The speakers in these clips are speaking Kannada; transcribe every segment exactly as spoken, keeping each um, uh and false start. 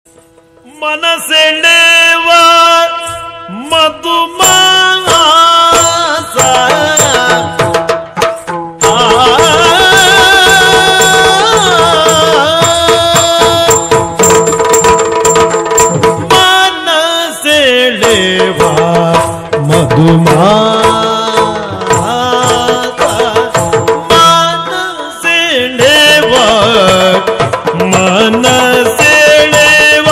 ಮನಸೆಳೆವ ಮಧುಮಾಸ ಮನಸೆಳೆವ ಮಧುಮಾಸ ಮನಸೆಳೆವ ಮನಸೆಳೆವ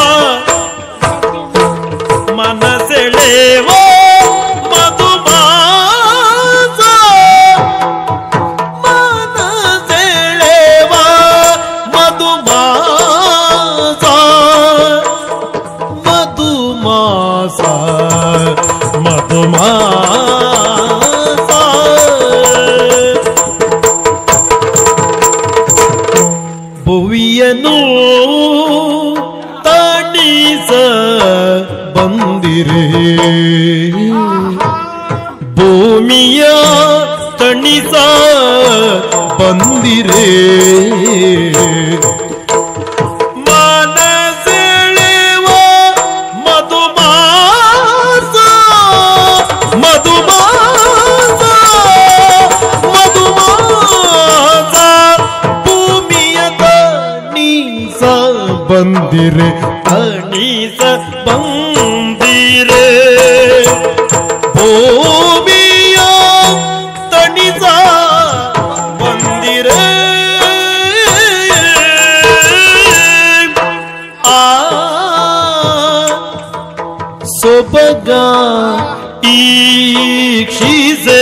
ಮನಸೆಳೆವ ಮಧುಮಾಸ ಮನಸೆಳೆವ ಮಧುಮಾಸ ಮಧುಮಾಸ ಮಧುಮಾಸ ಭುವಿಯನು ತಣಿಸ ಬಂದಿರೆ ಭೂಮಿಯ ತಣಿಸ ಬಂದಿರೆ ಮನಸೆಳೆವ ಮಧುಮಾಸ ಮಧುಮಾಸ ಮಧುಮಾಸ ಭೂಮಿಯ ತಣಿಸ ಬಂದಿರೆ ತಣಿಸ ಬಂದಿರೆ ಭೂಮಿಯ ತಣಿಸ ಬಂದಿರೆ ಆ ಸೊಬಗ ಈಕ್ಷಿಸೆ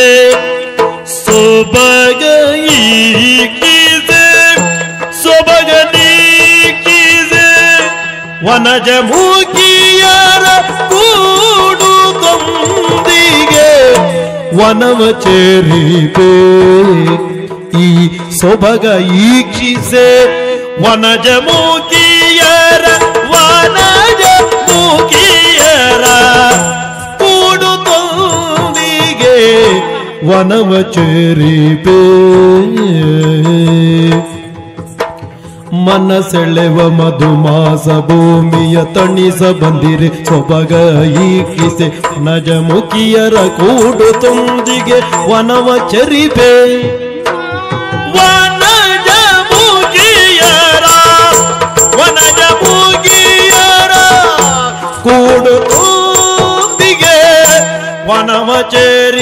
ಸೊಬಗ ಈಕ್ಷಿಸೆ ಸೊಬಗ ನೀಕ್ಷಿಸೆ ವನಜ ಮೂಕಿಯರ ಕೂಡು ತೊಂದಿಗೆ ವನವ ಚೇರಿದೆ ಈ ಸೊಬಗ ಈಕ್ಷಿಸೆ ವನಜ ಮೂಕಿಯರ ವನಜ ಮೂಕಿಯರ ಕೂಡು ತೊಂದಿಗೆ ವನವ ಚೇರಿದೆ ಮನಸೆಳೆವ ಮಧುಮಾಸ ಭೂಮಿಯ ತಣಿಸ ಬಂದಿರೆ ಸೊಬಗ ಈಕಿಸೆ ನಜಮುಖಿಯರ ಕೂಡು ತುಂದಿಗೆ ವನವ ಚರಿಪೆ ವನಜಮುಖಿಯರ ವನಜಮುಖಿಯರ ಕೂಡು ತುಂದಿಗೆ ವನವ ಚರಿ